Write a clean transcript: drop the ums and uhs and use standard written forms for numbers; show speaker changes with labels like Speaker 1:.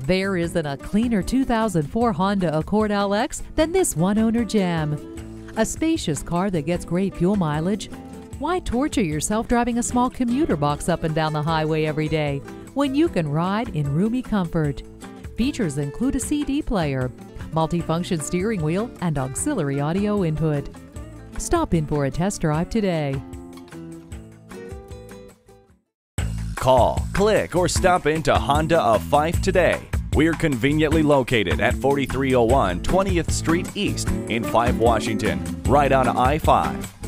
Speaker 1: There isn't a cleaner 2004 Honda Accord LX than this one-owner gem. A spacious car that gets great fuel mileage. Why torture yourself driving a small commuter box up and down the highway every day when you can ride in roomy comfort? Features include a CD player, multifunction steering wheel, and auxiliary audio input. Stop in for a test drive today.
Speaker 2: Call, click, or stop into Honda of Fife today. We're conveniently located at 4301 20th Street East in Fife, Washington, right on I-5.